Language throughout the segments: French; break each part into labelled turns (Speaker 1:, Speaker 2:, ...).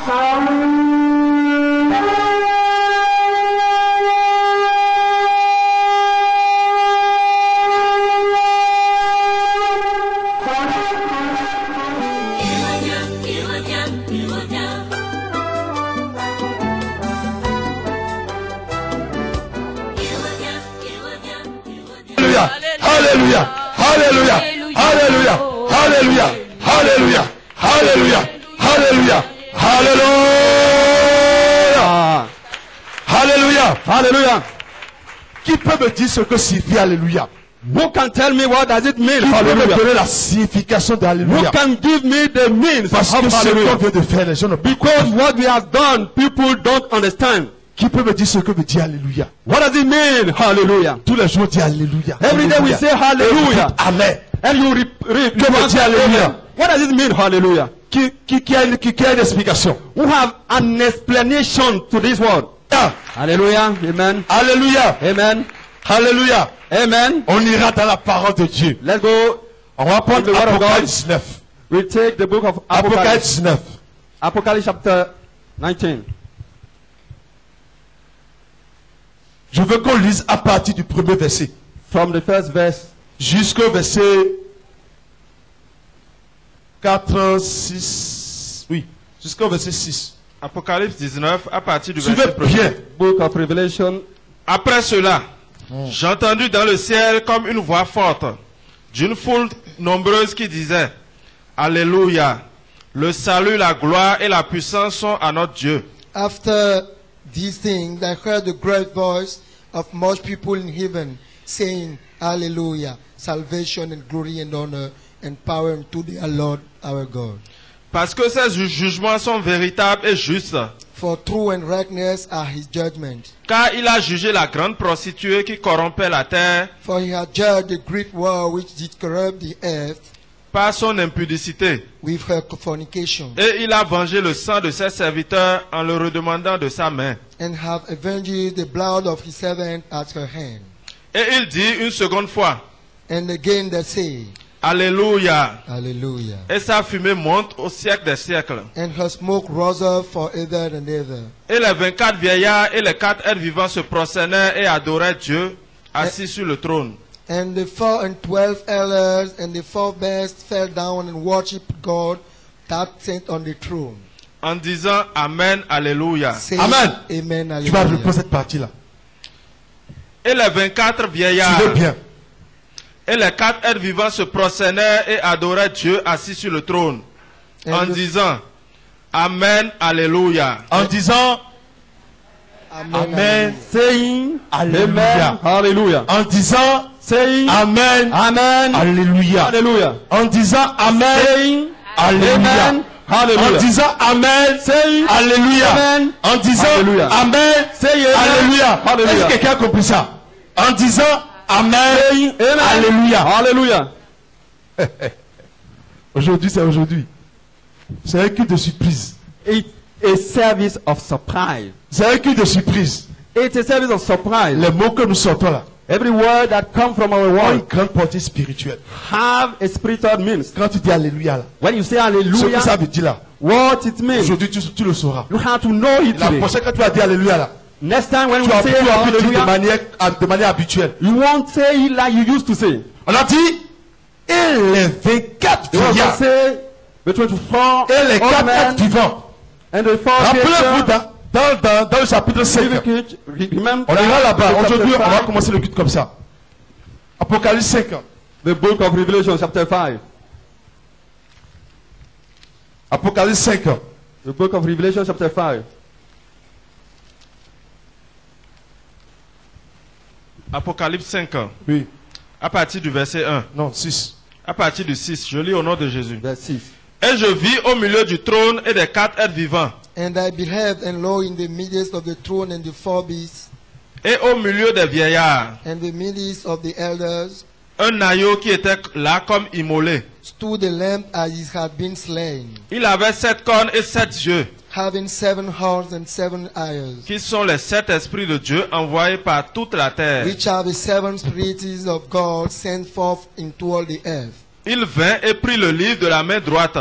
Speaker 1: Alléluia, Alléluia, Alléluia, Alléluia, Alléluia, Alléluia, Alléluia, Alléluia, Alléluia, Alléluia. Qui peut me dire ce que signifie Alléluia?
Speaker 2: Who can tell me what does it mean?
Speaker 1: Qui peut me
Speaker 2: Hallelujah.
Speaker 1: donner la signification
Speaker 2: Who
Speaker 1: d'Alléluia?
Speaker 2: can give me the means
Speaker 1: Parce
Speaker 2: of
Speaker 1: que ce qu'on
Speaker 2: hallelujah?
Speaker 1: vient de faire, les gens ne peuvent pas.
Speaker 2: Because what we have done, people don't understand.
Speaker 1: Qui peut me dire ce que veut dire Alléluia?
Speaker 2: What does it mean? Hallelujah.
Speaker 1: Tous les jours, dis Alléluia.
Speaker 2: Every day we say hallelujah.
Speaker 1: Amen.
Speaker 2: And you
Speaker 1: Que veut dire Alléluia?
Speaker 2: What does it mean? Hallelujah.
Speaker 1: Qui a une explication?
Speaker 2: Who have an explanation to this word?
Speaker 1: Ah.
Speaker 2: Hallelujah. Amen.
Speaker 1: Alléluia.
Speaker 2: Amen.
Speaker 1: Alléluia.
Speaker 2: Amen.
Speaker 1: On ira dans la parole de Dieu.
Speaker 2: Let's go.
Speaker 1: On va prendre
Speaker 2: The word of God.
Speaker 1: Apocalypse 19.
Speaker 2: We take the book of Apocalypse.
Speaker 1: Apocalypse 19.
Speaker 2: Apocalypse chapter 19.
Speaker 1: Je veux qu'on lise à partir du premier verset
Speaker 2: From the first verse
Speaker 1: jusqu'au verset 4, 6. Oui, jusqu'au verset 6.
Speaker 3: Apocalypse 19, à partir du
Speaker 1: Suivez
Speaker 3: verset 1er.
Speaker 1: bien.
Speaker 2: book of Revelation.
Speaker 3: Après cela, j'ai entendu dans le ciel comme une voix forte d'une foule nombreuse qui disait: Alléluia, le salut, la gloire et la puissance sont à notre Dieu.
Speaker 4: After these things, I heard the great voice of much people in heaven saying, Hallelujah, salvation and glory and honor and power unto the Lord our God.
Speaker 3: Parce que ses jugements sont véritables et justes.
Speaker 4: For true and rightness are his judgments.
Speaker 3: Car il a jugé la grande prostituée qui corrompait la terre
Speaker 4: For he had judged the great war which did corrupt the earth
Speaker 3: par son impudicité.
Speaker 4: with her fornication,
Speaker 3: Et il a vengé le sang de ses serviteurs en le redemandant de sa main.
Speaker 4: and have avenged the blood of his servant at her hand.
Speaker 3: Et il dit une seconde fois:
Speaker 4: And again they say,
Speaker 3: Alléluia.
Speaker 4: Hallelujah.
Speaker 3: Et sa fumée monte au siècle des siècles.
Speaker 4: And her smoke rose up forever and ever.
Speaker 3: Et les 24 vieillards et les 4 êtres vivants se prosternèrent et adoraient Dieu assis sur le trône.
Speaker 4: And the 4 and 12 elders and the 4 beasts fell down and worshipped God that sat on the throne,
Speaker 3: En disant Amen, Alléluia.
Speaker 4: saying,
Speaker 1: Amen.
Speaker 4: Amen,
Speaker 1: Tu vas reprendre
Speaker 4: hallelujah.
Speaker 1: cette partie-là.
Speaker 3: Et les 24 vieillards
Speaker 1: Suivez bien.
Speaker 3: et les 4 êtres vivants se prosternèrent et adoraient Dieu assis sur le trône. En
Speaker 4: And the-
Speaker 3: disant Amen, Alléluia.
Speaker 1: En disant
Speaker 4: Amen,
Speaker 1: Amen.
Speaker 2: Saying
Speaker 1: Alléluia.
Speaker 2: Amen. Hallelujah.
Speaker 1: En disant
Speaker 2: Saying
Speaker 1: Amen.
Speaker 2: Amen.
Speaker 1: Alléluia.
Speaker 2: Hallelujah.
Speaker 1: En disant Amen.
Speaker 2: Saying
Speaker 1: Alléluia.
Speaker 2: Amen.
Speaker 1: En
Speaker 2: Hallelujah.
Speaker 1: disant Amen.
Speaker 2: Saying
Speaker 1: Alléluia.
Speaker 2: Amen.
Speaker 1: En disant
Speaker 2: Alléluia.
Speaker 1: Amen.
Speaker 2: Say amen.
Speaker 1: Alléluia.
Speaker 2: Alléluia.
Speaker 1: Est-ce que quelqu'un a compris ça? En disant Amen.
Speaker 2: Saying Amen.
Speaker 1: Alléluia.
Speaker 2: Hallelujah.
Speaker 1: Aujourd'hui, c'est aujourd'hui. C'est un culte de surprise.
Speaker 2: It's a service of surprise.
Speaker 1: C'est un culte de surprise.
Speaker 2: It's a service of surprise.
Speaker 1: Les mots que nous sortons là
Speaker 2: Every word that comes from our
Speaker 1: ont une
Speaker 2: word
Speaker 1: grande portée spirituelle.
Speaker 2: have a spiritual meaning.
Speaker 1: Quand tu dis Alléluia là,
Speaker 2: When you say
Speaker 1: ce que
Speaker 2: hallelujah,
Speaker 1: ça veut dire là,
Speaker 2: what it means,
Speaker 1: aujourd'hui tu le sauras.
Speaker 2: you have to know it
Speaker 1: La
Speaker 2: today.
Speaker 1: prochaine quand tu vas dire Alléluia là,
Speaker 2: Next time when
Speaker 1: tu
Speaker 2: we
Speaker 1: vas
Speaker 2: say
Speaker 1: plus dire
Speaker 2: hallelujah,
Speaker 1: de manière habituelle.
Speaker 2: you won't say it like you used to say.
Speaker 1: On a dit, et les 24
Speaker 2: You also
Speaker 1: vieillards
Speaker 2: say between 4
Speaker 1: et les 4
Speaker 2: old men
Speaker 1: êtres vivants.
Speaker 2: and the 4
Speaker 1: Rappelez-vous
Speaker 2: creatures.
Speaker 1: dans le chapitre 5.
Speaker 2: Remember
Speaker 1: On ira là-bas.
Speaker 2: chapter
Speaker 1: Aujourd'hui, on va
Speaker 2: 5,
Speaker 1: commencer le culte comme ça. Apocalypse 5.
Speaker 2: the book of Revelation chapter 5.
Speaker 1: Apocalypse 5.
Speaker 2: The book of Revelation chapter 5.
Speaker 3: Apocalypse 5,
Speaker 1: Oui.
Speaker 3: à partir du verset 1.
Speaker 1: Non, 6.
Speaker 3: À partir du 6, je lis au nom de Jésus.
Speaker 2: Verse 6.
Speaker 3: Et je vis au milieu du trône et des 4 êtres vivants,
Speaker 4: And I beheld, and lo, in the midst of the throne and the 4 beasts,
Speaker 3: et au milieu des vieillards,
Speaker 4: and the midst of the elders,
Speaker 3: un agneau qui était là comme immolé.
Speaker 4: stood the lamb as it had been slain,
Speaker 3: Il avait 7 cornes et 7 yeux,
Speaker 4: having 7 horns and 7 eyes,
Speaker 3: qui sont les 7 esprits de Dieu envoyés par toute la terre.
Speaker 4: which are the 7 spirits of God sent forth into all the earth.
Speaker 3: Il vint et prit le livre de la main droite,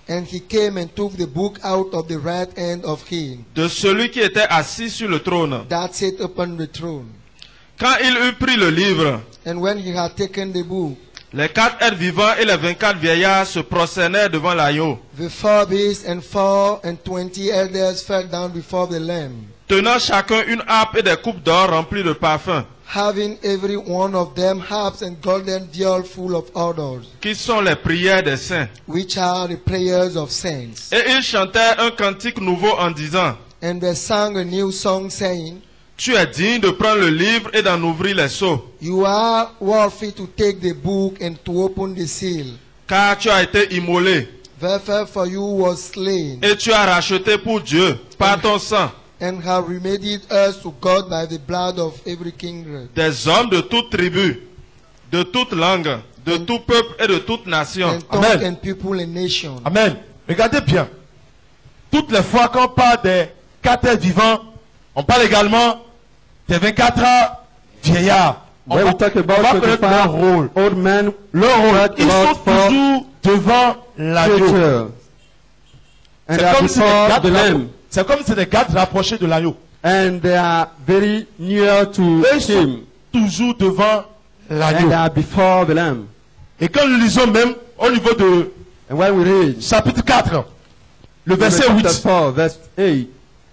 Speaker 4: And he came and took the book out of the right hand of him
Speaker 3: de celui qui était assis sur le trône.
Speaker 4: that sat upon the throne.
Speaker 3: Quand il eut pris le livre,
Speaker 4: And when he had taken the book,
Speaker 3: les 4 êtres vivants et les 24 vieillards se prosternaient devant l'agneau,
Speaker 4: the 4 beasts and 24 elders fell down before the Lamb,
Speaker 3: tenant chacun une harpe et des coupes d'or remplies de parfums,
Speaker 4: having every one of them harps and golden vials full of odors,
Speaker 3: qui sont les prières des saints.
Speaker 4: which are the prayers of saints.
Speaker 3: Et ils chantaient un cantique nouveau en disant,
Speaker 4: And they sang a new song, saying,
Speaker 3: tu es digne de prendre le livre et d'en ouvrir les sceaux,
Speaker 4: You are worthy to take the book and to open the seal.
Speaker 3: car tu as été immolé,
Speaker 4: Therefore for you was slain,
Speaker 3: et tu as racheté pour Dieu, par ton sang,
Speaker 4: and have remitted us to God by the blood of every kindred,
Speaker 3: des hommes de toute tribu, de toute langue, de tout peuple et de toute nation.
Speaker 4: and tongue
Speaker 1: Amen.
Speaker 4: and people and nation.
Speaker 1: Amen. Regardez bien. Toutes les fois qu'on parle des 4 êtres vivants, on parle également des 24 vieillards. On
Speaker 2: When
Speaker 1: va,
Speaker 2: we talk
Speaker 1: on
Speaker 2: about
Speaker 1: va connaître leur
Speaker 2: 25
Speaker 1: rôle.
Speaker 2: old men,
Speaker 1: Leur rôle. Ils
Speaker 2: Lord,
Speaker 1: sont toujours devant l'agneau.
Speaker 2: creature, and they are before the Lamb,
Speaker 1: C'est comme si c'était 4 rapprochés de l'agneau.
Speaker 2: and they are very near to
Speaker 1: Eux, ils sont
Speaker 2: Him,
Speaker 1: toujours devant
Speaker 2: and
Speaker 1: l'agneau.
Speaker 2: they are before the Lamb.
Speaker 1: Et quand nous lisons même au niveau de
Speaker 2: And when we read
Speaker 1: chapitre 4, le verset
Speaker 2: chapter
Speaker 1: 8,
Speaker 2: 4, verse 8,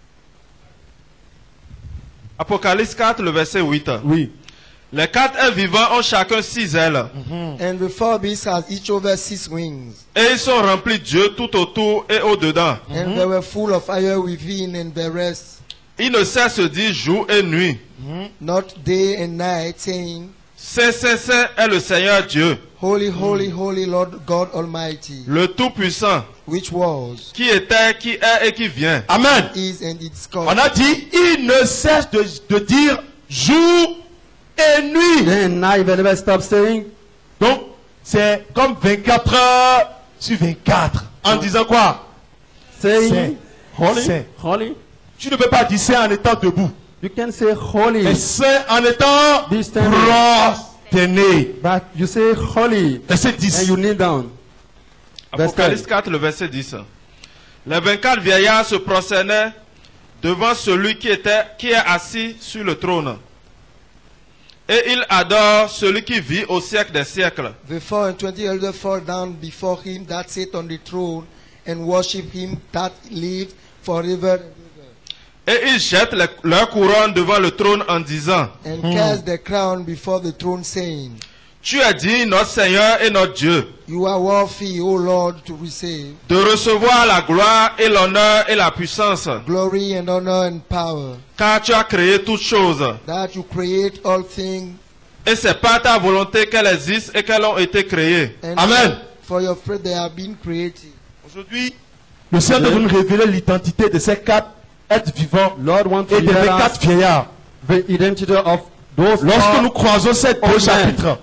Speaker 3: Apocalypse 4, le verset 8.
Speaker 1: oui,
Speaker 3: Les 4 êtres vivants ont chacun 6 ailes,
Speaker 4: And the 4 beasts has each over 6 wings,
Speaker 3: et ils sont remplis de Dieu tout autour et au-dedans.
Speaker 4: and they were full of fire within and the rest,
Speaker 3: Ils ne cessent de dire jour et nuit,
Speaker 4: not day and night, saying,
Speaker 3: Saint, Saint, Saint est le Seigneur Dieu,
Speaker 4: Holy, holy, holy Lord God Almighty,
Speaker 3: le Tout-Puissant,
Speaker 4: which was,
Speaker 3: qui était, qui est et qui vient.
Speaker 1: Amen.
Speaker 4: is, and it's
Speaker 1: On
Speaker 4: called.
Speaker 1: a dit, il ne cesse de dire jour et nuit.
Speaker 2: then night they never stop saying,
Speaker 1: Donc, c'est comme 24 heures sur 24. En disant quoi?
Speaker 2: saying, holy,
Speaker 1: Saint.
Speaker 2: holy.
Speaker 1: Tu ne peux pas dire saint en étant debout.
Speaker 2: You can say holy,
Speaker 1: Mais saint en étant
Speaker 2: Be standing.
Speaker 1: prosterné.
Speaker 2: but you say holy,
Speaker 1: Verset
Speaker 2: and
Speaker 1: 10.
Speaker 2: you kneel down. Verse
Speaker 3: Apocalypse
Speaker 2: 10.
Speaker 3: 4, le verset 10. Les 24 vieillards se prosternaient devant celui qui est assis sur le trône. Et ils adorent celui qui vit au siècle des siècles.
Speaker 4: The 24 elders fall down before him that sat on the throne and worship him that lived forever
Speaker 3: Et ils jettent leur couronne devant le trône en disant,
Speaker 4: and cast their crown before the throne, saying,
Speaker 3: tu es digne, notre Seigneur et notre Dieu,
Speaker 4: You are worthy, O Lord, to receive
Speaker 3: de recevoir la gloire et l'honneur et la puissance,
Speaker 4: glory and honor and power,
Speaker 3: car tu as créé toutes choses.
Speaker 4: that you create all things,
Speaker 3: Et c'est par ta volonté qu'elles existent et qu'elles ont été créées.
Speaker 4: and
Speaker 1: Amen.
Speaker 4: for your faith they have been created.
Speaker 1: Aujourd'hui, le Seigneur veut nous révéler l'identité de ces 4 êtres vivants
Speaker 2: Lord wants to
Speaker 1: et des
Speaker 2: reveal
Speaker 1: 24
Speaker 2: us
Speaker 1: vieillards.
Speaker 2: the identity of those
Speaker 1: Lorsque nous
Speaker 2: four.
Speaker 1: croisons ces 2
Speaker 2: Amen.
Speaker 1: chapitres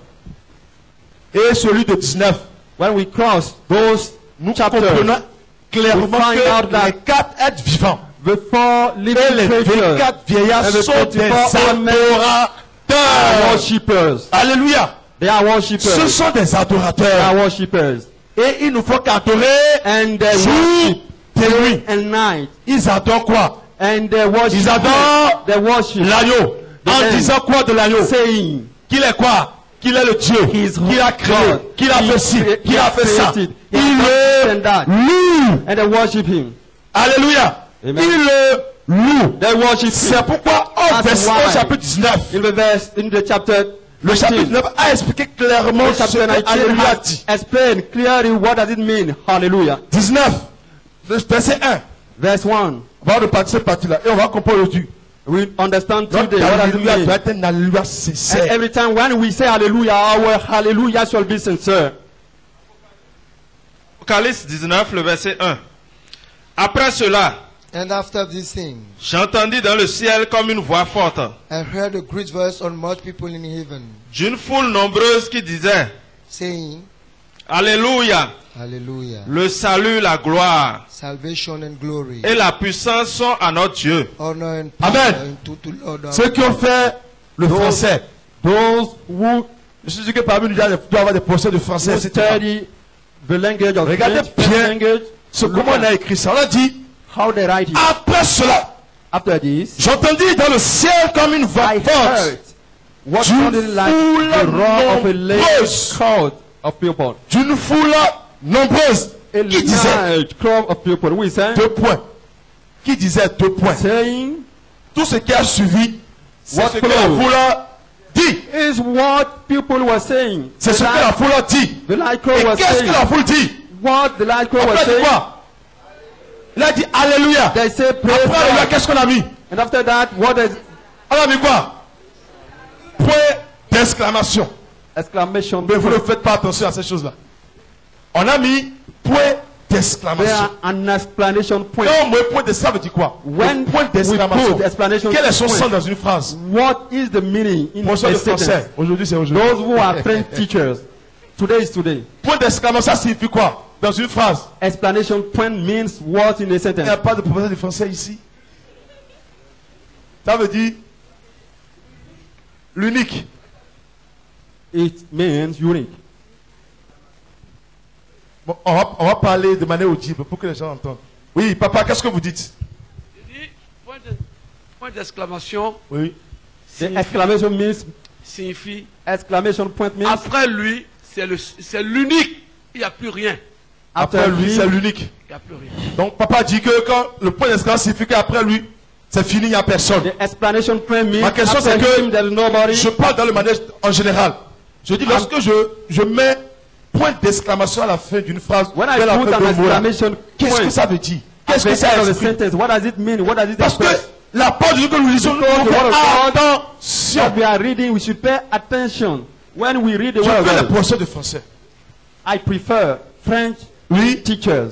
Speaker 1: et celui de 19,
Speaker 2: When we cross those
Speaker 1: nous
Speaker 2: chapters,
Speaker 1: comprenons clairement
Speaker 2: we find out
Speaker 1: que
Speaker 2: that
Speaker 1: les 4 êtres vivants
Speaker 2: the four
Speaker 1: et
Speaker 2: living
Speaker 1: les
Speaker 2: creatures
Speaker 1: 24 vieillards
Speaker 2: and the
Speaker 1: sont des
Speaker 2: 24 old men are
Speaker 1: adorateurs.
Speaker 2: worshippers.
Speaker 1: Alléluia.
Speaker 2: They are
Speaker 1: Ce
Speaker 2: worshippers.
Speaker 1: sont des
Speaker 2: They are
Speaker 1: adorateurs.
Speaker 2: worshippers.
Speaker 1: Et il nous faut qu'adorer
Speaker 2: And they
Speaker 1: jour
Speaker 2: worship
Speaker 1: et nuit.
Speaker 2: day and night.
Speaker 1: Ils adorent quoi?
Speaker 2: And they worship.
Speaker 1: Ils adorent
Speaker 2: They worship.
Speaker 1: l'agneau. En
Speaker 2: Amen.
Speaker 1: disant quoi de l'agneau?
Speaker 2: Saying,
Speaker 1: Qu'il est quoi? Qu'il est le Dieu.
Speaker 2: He is
Speaker 1: Qu'il a créé.
Speaker 2: God.
Speaker 1: Qu'il a
Speaker 2: He
Speaker 1: fait ci.
Speaker 2: crea-
Speaker 1: Qu'il
Speaker 2: he
Speaker 1: a
Speaker 2: has
Speaker 1: fait ça.
Speaker 2: created. He
Speaker 1: Il
Speaker 2: has done this and that.
Speaker 1: le loue.
Speaker 2: and they worship him.
Speaker 1: Alléluia.
Speaker 2: Amen.
Speaker 1: Il le loue.
Speaker 2: They worship
Speaker 1: C'est
Speaker 2: him.
Speaker 1: pourquoi au
Speaker 2: That's why.
Speaker 1: chapitre 19,
Speaker 2: In the verse, in the chapter,
Speaker 1: le chapitre
Speaker 2: 19,
Speaker 1: 9 a expliqué clairement
Speaker 2: the
Speaker 1: ce
Speaker 2: chapter
Speaker 1: que
Speaker 2: 19
Speaker 1: Alléluia
Speaker 2: has
Speaker 1: dit.
Speaker 2: explained clearly what does it mean. Hallelujah.
Speaker 1: 19, verset 1.
Speaker 2: Verse 1.
Speaker 1: On va repartir cette partie-là et on va comprendre aujourd'hui.
Speaker 2: We understand
Speaker 1: Notre
Speaker 2: today what does it
Speaker 1: Alléluia
Speaker 2: mean.
Speaker 1: doit être un Alléluia
Speaker 2: And
Speaker 1: sincère.
Speaker 2: every time when we say hallelujah, our hallelujah shall be sincere.
Speaker 3: Apocalypse 19, le verset 1. Après cela,
Speaker 4: And after this thing,
Speaker 3: j'entendis dans le ciel comme une voix forte
Speaker 4: I heard a great voice on much people in heaven,
Speaker 3: d'une foule nombreuse qui disait,
Speaker 4: saying,
Speaker 3: Alléluia,
Speaker 4: Hallelujah.
Speaker 3: le salut, la gloire
Speaker 4: Salvation and glory,
Speaker 3: et la puissance sont à notre Dieu.
Speaker 4: honor and power
Speaker 1: Amen.
Speaker 4: unto the Lord our
Speaker 1: Ceux qui ont fait le français,
Speaker 2: Those who
Speaker 1: je suis sûr que parmi nous, il doit y avoir des professeurs de français, etc.
Speaker 2: study the language of
Speaker 1: Regardez
Speaker 2: French
Speaker 1: bien.
Speaker 2: language,
Speaker 1: comment on a écrit ça. On a dit,
Speaker 2: how they write it.
Speaker 1: après cela,
Speaker 2: After this,
Speaker 1: j'entendis dans le ciel comme une voix
Speaker 2: I
Speaker 1: forte
Speaker 2: heard what
Speaker 1: d'une
Speaker 2: sounded like
Speaker 1: foule
Speaker 2: the roar of a large
Speaker 1: nombreuse,
Speaker 2: crowd of people.
Speaker 1: d'une foule nombreuse,
Speaker 2: A
Speaker 1: qui disait
Speaker 2: large crowd of people. We say,
Speaker 1: 2 points. Qui disait 2 points.
Speaker 2: saying,
Speaker 1: Tout ce qui a suivi, c'est
Speaker 2: What
Speaker 1: ce que la
Speaker 2: follows?
Speaker 1: foule dit.
Speaker 2: is what people were saying.
Speaker 1: C'est ce que la foule dit.
Speaker 2: The large
Speaker 1: Et
Speaker 2: crowd was
Speaker 1: qu'est-ce
Speaker 2: saying.
Speaker 1: que la foule dit?
Speaker 2: What the large crowd
Speaker 1: Après,
Speaker 2: was
Speaker 1: il dit
Speaker 2: saying.
Speaker 1: quoi? Il a dit Alléluia.
Speaker 2: They say praise
Speaker 1: Après Alléluia,
Speaker 2: God.
Speaker 1: qu'est-ce qu'on a mis?
Speaker 2: And after that, what is
Speaker 1: On a mis quoi? Point d'exclamation.
Speaker 2: exclamation?
Speaker 1: Mais vous ne faites pas attention à ces choses-là. On a mis point
Speaker 2: There
Speaker 1: d'exclamation.
Speaker 2: an explanation point.
Speaker 1: Non, mais point d'exclamation veut dire quoi?
Speaker 2: When
Speaker 1: Le point
Speaker 2: we
Speaker 1: d'exclamation.
Speaker 2: put explanation
Speaker 1: Quel est son
Speaker 2: point,
Speaker 1: sens dans une phrase?
Speaker 2: what is the meaning in
Speaker 1: Professeur
Speaker 2: a
Speaker 1: de
Speaker 2: sentence?
Speaker 1: français. Aujourd'hui, c'est aujourd'hui.
Speaker 2: Those who are French teachers, today is today.
Speaker 1: Point d'exclamation, ça signifie quoi? Dans une phrase.
Speaker 2: Explanation point means what in a
Speaker 1: Il n'y a
Speaker 2: sentence?
Speaker 1: pas de professeur de français ici. Ça veut dire l'unique.
Speaker 2: It means unique.
Speaker 1: Bon, on va parler de manière audible pour que les gens entendent. Oui, papa, qu'est-ce que vous dites?
Speaker 5: Il dit, point d'exclamation
Speaker 1: Oui.
Speaker 2: The exclamation means
Speaker 5: signifie
Speaker 2: exclamation point means
Speaker 5: après lui, c'est l'unique. Il n'y a plus rien.
Speaker 1: Après lui, c'est l'unique.
Speaker 5: Il n'y a plus rien.
Speaker 1: Donc, papa dit que quand le point d'exclamation signifie qu'après lui, c'est fini, il n'y a personne.
Speaker 2: the explanation point means
Speaker 1: Ma question,
Speaker 2: after
Speaker 1: c'est que
Speaker 2: him there is nobody.
Speaker 1: Je parle dans le manège en général. Je dis, lorsque je mets point d'exclamation à la fin d'une phrase,
Speaker 2: When I
Speaker 1: vers la
Speaker 2: put
Speaker 1: fin
Speaker 2: an
Speaker 1: d'un mot là,
Speaker 2: exclamation
Speaker 1: qu'est-ce que
Speaker 2: point
Speaker 1: ça veut dire?
Speaker 2: at
Speaker 1: Qu'est-ce
Speaker 2: the
Speaker 1: que ça
Speaker 2: end of the
Speaker 1: exprime?
Speaker 2: sentence, what does it mean? What does it
Speaker 1: Parce que
Speaker 2: express?
Speaker 1: la parole de Dieu que nous lisons, nous devons
Speaker 2: the word of
Speaker 1: faire
Speaker 2: God
Speaker 1: attention.
Speaker 2: That we are reading, we should pay attention when we read the
Speaker 1: Je
Speaker 2: word
Speaker 1: veux les
Speaker 2: of God.
Speaker 1: professeurs de français.
Speaker 2: I prefer French
Speaker 1: Oui.
Speaker 2: teachers.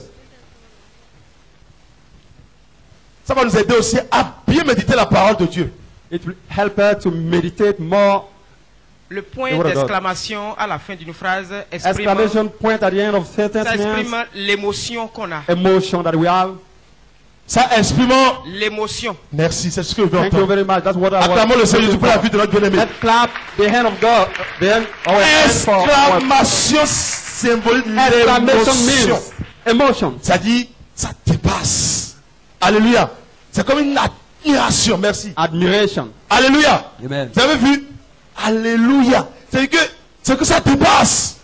Speaker 1: Ça va nous aider aussi à bien méditer la parole de Dieu.
Speaker 2: It will help us to meditate more.
Speaker 6: Le point
Speaker 2: The word of God.
Speaker 6: d'exclamation à la fin d'une phrase exprime,
Speaker 2: Exclamation point at the end of sentence
Speaker 6: ça
Speaker 2: means
Speaker 6: exprime l'émotion qu'on a.
Speaker 2: emotion that we have.
Speaker 1: Ça exprime.
Speaker 6: L'émotion.
Speaker 1: Merci, c'est ce que je veux
Speaker 2: Thank you
Speaker 1: entendre.
Speaker 2: very much. That's what I
Speaker 1: Acclamons le
Speaker 2: want.
Speaker 1: Seigneur Jésus pour la vie de notre bien-aimé.
Speaker 2: Let's clap the hand of God. The hand, our hand for our
Speaker 1: Exclamation symbolise
Speaker 2: exclamation
Speaker 1: l'émotion.
Speaker 2: means emotion.
Speaker 1: Ça dit, ça dépasse. Alléluia. C'est comme une admiration. Merci.
Speaker 2: Admiration.
Speaker 1: Alléluia.
Speaker 2: Amen.
Speaker 1: Vous avez vu? Alléluia. C'est que ça dépasse.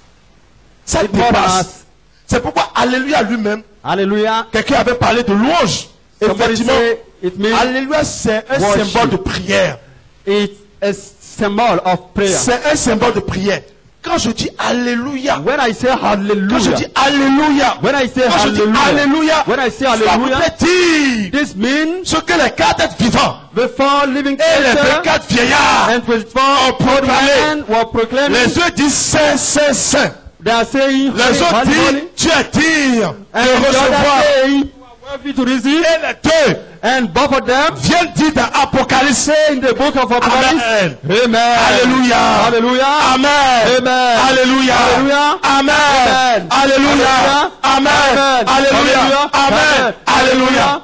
Speaker 1: Ça
Speaker 2: It more than
Speaker 1: dépasse.
Speaker 2: us.
Speaker 1: C'est pourquoi Alléluia lui-même,
Speaker 2: Hallelujah.
Speaker 1: quelqu'un avait parlé de louange.
Speaker 2: Somebody
Speaker 1: Effectivement,
Speaker 2: say it means
Speaker 1: Alléluia, c'est un
Speaker 2: worship.
Speaker 1: symbole de prière.
Speaker 2: it's a symbol of prayer.
Speaker 1: C'est un symbole de prière. Quand je dis Alléluia,
Speaker 2: When I say
Speaker 1: quand je
Speaker 2: hallelujah,
Speaker 1: dis Alléluia,
Speaker 2: when I say
Speaker 1: quand je dis
Speaker 2: hallelujah,
Speaker 1: Alléluia,
Speaker 2: when I say
Speaker 1: ça
Speaker 2: hallelujah,
Speaker 1: voudrait dire
Speaker 2: this means
Speaker 1: ce que les 4 êtres vivants
Speaker 2: the four living
Speaker 1: et les
Speaker 2: creatures
Speaker 1: 24 vieillards
Speaker 2: and 24
Speaker 1: proclamé.
Speaker 2: men were proclaiming.
Speaker 1: Les yeux disent Saint, Saint, Saint.
Speaker 2: They are saying,
Speaker 1: Les
Speaker 2: holy,
Speaker 1: autres
Speaker 2: holy,
Speaker 1: disent
Speaker 2: holy.
Speaker 1: tu es digne
Speaker 2: And
Speaker 1: de
Speaker 2: the
Speaker 1: recevoir.
Speaker 2: other say, you are worthy to receive.
Speaker 1: Et les deux
Speaker 2: And both of them
Speaker 1: viennent dire dans Apocalypse.
Speaker 2: say in the book of Apocalypse,
Speaker 1: Amen.
Speaker 2: Amen.
Speaker 1: Alléluia.
Speaker 2: Hallelujah.
Speaker 1: Amen.
Speaker 2: Amen.
Speaker 1: Alléluia.
Speaker 2: Hallelujah.
Speaker 1: Amen.
Speaker 2: Amen.
Speaker 1: Alléluia. Amen.
Speaker 2: Amen.
Speaker 1: Alléluia. Amen. Alléluia.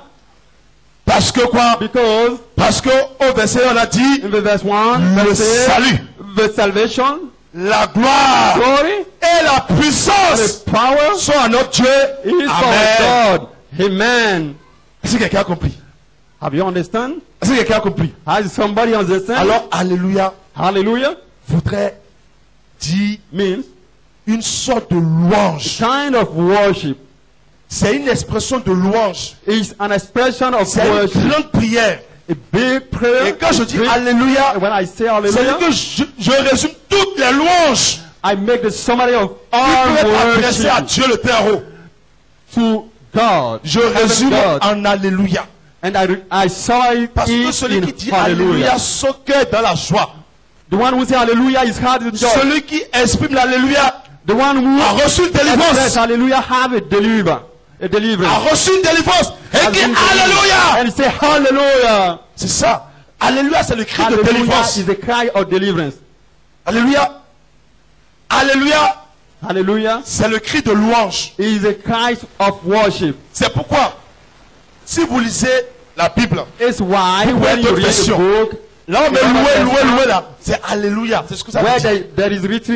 Speaker 1: Parce que quoi?
Speaker 2: Because
Speaker 1: Parce que au verset on a dit
Speaker 2: in the verse 1,
Speaker 1: le
Speaker 2: they say,
Speaker 1: salut,
Speaker 2: the salvation,
Speaker 1: la gloire
Speaker 2: glory,
Speaker 1: et la puissance
Speaker 2: the power
Speaker 1: sont à notre Dieu.
Speaker 2: is
Speaker 1: Amen.
Speaker 2: for God. Amen.
Speaker 1: Est-ce que quelqu'un a compris?
Speaker 2: Have you understand?
Speaker 1: Est-ce que quelqu'un a compris?
Speaker 2: Has somebody understand?
Speaker 1: Alors Alléluia
Speaker 2: Hallelujah
Speaker 1: voudrait dire
Speaker 2: means
Speaker 1: une sorte de louange.
Speaker 2: kind of worship.
Speaker 1: C'est une expression de louange.
Speaker 2: It's an expression of
Speaker 1: C'est une
Speaker 2: worship.
Speaker 1: grande prière.
Speaker 2: A big prayer.
Speaker 1: Et quand je dis
Speaker 2: great-
Speaker 1: Alléluia,
Speaker 2: when I say
Speaker 1: c'est-à-dire
Speaker 2: hallelujah,
Speaker 1: que je résume toutes les louanges
Speaker 2: I make the summary of
Speaker 1: qui
Speaker 2: all
Speaker 1: peuvent être adressées à
Speaker 2: worship
Speaker 1: Dieu le Père haut.
Speaker 2: to God.
Speaker 1: Je
Speaker 2: Heaven
Speaker 1: résume
Speaker 2: God.
Speaker 1: en Alléluia.
Speaker 2: And I saw it
Speaker 1: Parce que celui qui
Speaker 2: in
Speaker 1: dit Alléluia son cœur est dans la joie.
Speaker 2: The one who says hallelujah is heart in joy.
Speaker 1: Celui qui exprime l'Alléluia
Speaker 2: The one who
Speaker 1: a reçu une
Speaker 2: says
Speaker 1: délivrance.
Speaker 2: hallelujah have a deliverance. A
Speaker 1: A
Speaker 2: deliverance.
Speaker 1: reçu une délivrance. Et
Speaker 2: Has
Speaker 1: dit
Speaker 2: been delivered.
Speaker 1: Alléluia.
Speaker 2: And say hallelujah.
Speaker 1: C'est ça. Alléluia, c'est le cri de
Speaker 2: Hallelujah
Speaker 1: délivrance.
Speaker 2: is the cry of deliverance.
Speaker 1: Alléluia. Alléluia,
Speaker 2: Hallelujah
Speaker 1: c'est le cri de louange.
Speaker 2: is a cry of worship.
Speaker 1: C'est pourquoi, si vous lisez la Bible,
Speaker 2: It's why when you
Speaker 1: d'autres
Speaker 2: read a
Speaker 1: versions.
Speaker 2: book
Speaker 1: là on met louer, louer, louer là, c'est Alléluia. C'est ce que ça
Speaker 2: where
Speaker 1: veut dire.
Speaker 2: there is written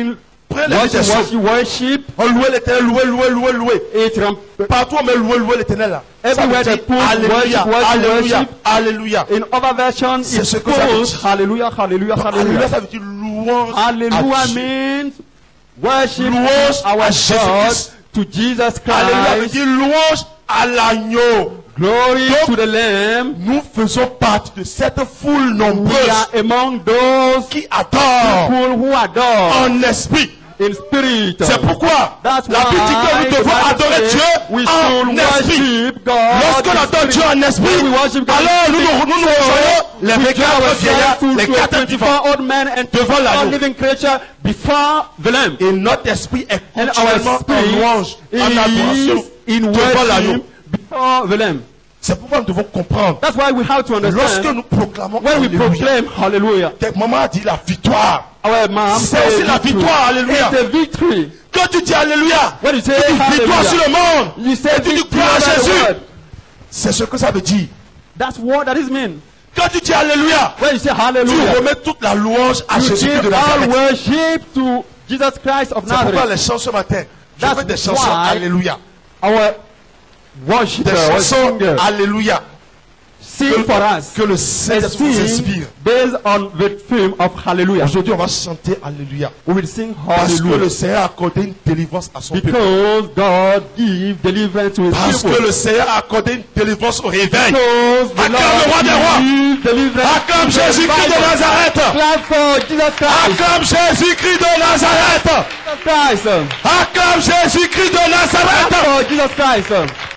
Speaker 1: Prenez la
Speaker 2: What you
Speaker 1: méditation.
Speaker 2: worship,
Speaker 1: On louait l'éternel, louer.
Speaker 2: it
Speaker 1: Partout on met louer l'éternel là. Ça
Speaker 2: Everywhere
Speaker 1: veut
Speaker 2: they
Speaker 1: dire
Speaker 2: put
Speaker 1: Alléluia,
Speaker 2: worship,
Speaker 1: Alléluia,
Speaker 2: worship.
Speaker 1: Alléluia.
Speaker 2: in other versions,
Speaker 1: C'est ce
Speaker 2: it's
Speaker 1: que ça veut
Speaker 2: called
Speaker 1: dire.
Speaker 2: hallelujah, hallelujah,
Speaker 1: Donc, Alléluia,
Speaker 2: hallelujah.
Speaker 1: ça veut dire louange à
Speaker 2: Hallelujah
Speaker 1: Dieu.
Speaker 2: means worship
Speaker 1: Louange
Speaker 2: our
Speaker 1: à
Speaker 2: God
Speaker 1: Jésus-Christ.
Speaker 2: to Jesus
Speaker 1: Alléluia veut
Speaker 2: Christ.
Speaker 1: dire louange à l'agneau.
Speaker 2: Glory
Speaker 1: Donc,
Speaker 2: to the Lamb.
Speaker 1: Nous faisons partie de cette foule
Speaker 2: We
Speaker 1: nombreuse
Speaker 2: are among those
Speaker 1: qui adore
Speaker 2: people who adore
Speaker 1: en esprit.
Speaker 2: in spirit.
Speaker 1: C'est pourquoi
Speaker 2: That's
Speaker 1: la Bible dit que nous
Speaker 2: why
Speaker 1: devons
Speaker 2: the Bible
Speaker 1: adorer
Speaker 2: says
Speaker 1: Dieu
Speaker 2: we
Speaker 1: en
Speaker 2: should
Speaker 1: esprit.
Speaker 2: worship God.
Speaker 1: Lorsqu'on
Speaker 2: in
Speaker 1: adore Dieu
Speaker 2: spirit.
Speaker 1: en esprit,
Speaker 2: When we worship God
Speaker 1: alors
Speaker 2: in
Speaker 1: nous
Speaker 2: spirit,
Speaker 1: nous rejoignons les
Speaker 2: we join
Speaker 1: 24 vieillards,
Speaker 2: ourselves
Speaker 1: les
Speaker 2: to
Speaker 1: 4 vivants.
Speaker 2: 24 old men and
Speaker 1: devant
Speaker 2: all
Speaker 1: l'agneau.
Speaker 2: living creature before the Lamb.
Speaker 1: Et notre esprit est
Speaker 2: And
Speaker 1: continuellement
Speaker 2: our
Speaker 1: en louange,
Speaker 2: spirit
Speaker 1: en adoration
Speaker 2: is in
Speaker 1: devant l'agneau.
Speaker 2: worship before the Lamb.
Speaker 1: C'est pourquoi nous devons comprendre.
Speaker 2: That's why we have to
Speaker 1: Lorsque
Speaker 2: understand
Speaker 1: nous proclamons
Speaker 2: when we
Speaker 1: Alléluia,
Speaker 2: proclaim hallelujah.
Speaker 1: maman a dit la victoire.
Speaker 2: Our mom
Speaker 1: C'est
Speaker 2: says
Speaker 1: aussi la victoire, Alléluia.
Speaker 2: It's the victory.
Speaker 1: Quand tu dis Alléluia,
Speaker 2: When you say
Speaker 1: tu dis victoire sur
Speaker 2: hallelujah,
Speaker 1: le monde.
Speaker 2: you say
Speaker 1: Et tu dis
Speaker 2: victory
Speaker 1: gloire à
Speaker 2: over the
Speaker 1: Jésus.
Speaker 2: world.
Speaker 1: C'est ce que ça veut dire.
Speaker 2: That's what that is mean.
Speaker 1: Quand tu dis Alléluia,
Speaker 2: When you say
Speaker 1: tu
Speaker 2: hallelujah,
Speaker 1: remets toute la louange à
Speaker 2: you
Speaker 1: Jésus-Christ de
Speaker 2: give all
Speaker 1: Nazareth.
Speaker 2: worship to Jesus Christ of
Speaker 1: C'est pourquoi
Speaker 2: Nazareth.
Speaker 1: les chansons matin, je
Speaker 2: That's
Speaker 1: fais des chansons
Speaker 2: why
Speaker 1: Alléluia.
Speaker 2: Our
Speaker 1: Des
Speaker 2: worshiper,
Speaker 1: chansons
Speaker 2: singer,
Speaker 1: Alléluia.
Speaker 2: sing for us.
Speaker 1: Que le
Speaker 2: And
Speaker 1: Saint-Esprit nous
Speaker 2: sing
Speaker 1: inspire.
Speaker 2: based on the theme of hallelujah.
Speaker 1: Aujourd'hui, on va chanter Alléluia.
Speaker 2: We will sing
Speaker 1: Parce que le
Speaker 2: hallelujah.
Speaker 1: Seigneur a accordé une délivrance à son peuple.
Speaker 2: Because God give deliverance to his
Speaker 1: Parce que
Speaker 2: people.
Speaker 1: le Seigneur a accordé une délivrance au réveil.
Speaker 2: Because the
Speaker 1: Acclame le roi des rois.
Speaker 2: Lord give deliverance
Speaker 1: Acclame
Speaker 2: to the
Speaker 1: Jésus-Christ de
Speaker 2: Bible.
Speaker 1: Nazareth.
Speaker 2: Clap for Jesus Christ.
Speaker 1: Acclame Jésus-Christ de Nazareth.
Speaker 2: Jesus Christ.
Speaker 1: Acclame Jésus-Christ de
Speaker 2: Clap
Speaker 1: Nazareth.
Speaker 2: for Jesus Christ.